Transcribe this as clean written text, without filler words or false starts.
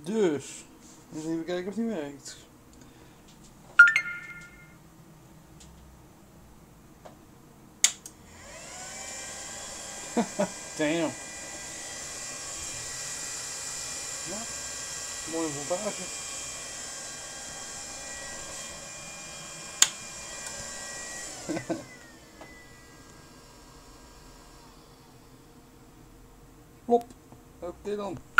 Dus, eens even kijken of die werkt. Damn. Ja, mooie voltage. Plop. Oké dan.